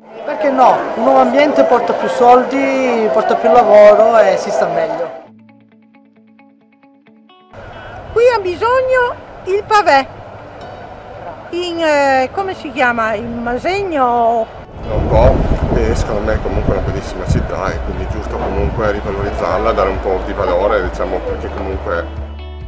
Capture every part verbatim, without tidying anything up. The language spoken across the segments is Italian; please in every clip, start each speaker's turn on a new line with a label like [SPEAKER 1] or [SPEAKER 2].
[SPEAKER 1] Perché no? Un nuovo ambiente porta più soldi, porta più lavoro e si sta meglio.
[SPEAKER 2] Qui ha bisogno il pavè, in, eh, come si chiama, in Masegno?
[SPEAKER 3] Un po', e secondo me è comunque una bellissima città e quindi è giusto comunque rivalorizzarla, dare un po' di valore, diciamo, perché comunque...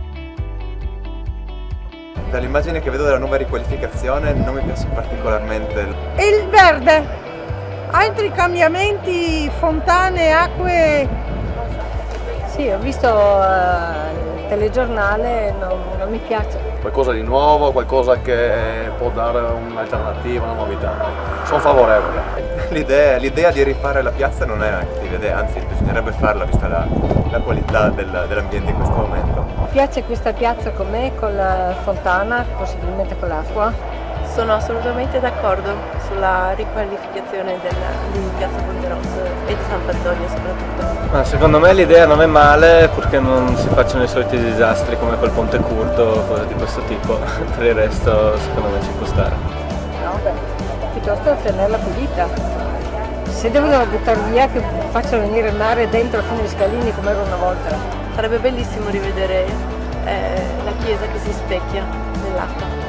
[SPEAKER 4] Dall'immagine che vedo della nuova riqualificazione non mi piace particolarmente.
[SPEAKER 2] E il verde, altri cambiamenti, fontane, acque.
[SPEAKER 5] Sì, ho visto uh, il telegiornale, non, non mi piace.
[SPEAKER 6] Qualcosa di nuovo, qualcosa che può dare un'alternativa, una novità. Sono favorevole.
[SPEAKER 4] L'idea di rifare la piazza non è una cattiva idea, anzi bisognerebbe farla vista la, la qualità del, dell'ambiente in questo momento.
[SPEAKER 5] Mi piace questa piazza com'è, con la fontana, possibilmente con l'acqua.
[SPEAKER 7] Sono assolutamente d'accordo sulla riqualificazione della, di Piazza Ponte Rosso e di Sant'Antonio soprattutto.
[SPEAKER 8] Ma secondo me l'idea non è male purché non si facciano i soliti disastri come quel ponte curto o cose di questo tipo. Per il resto secondo me ci può stare.
[SPEAKER 5] No, beh, piuttosto tenerla pulita. Se devono buttare via che facciano venire il mare dentro a fine scalini come era una volta.
[SPEAKER 7] Sarebbe bellissimo rivedere eh, la chiesa che si specchia nell'acqua.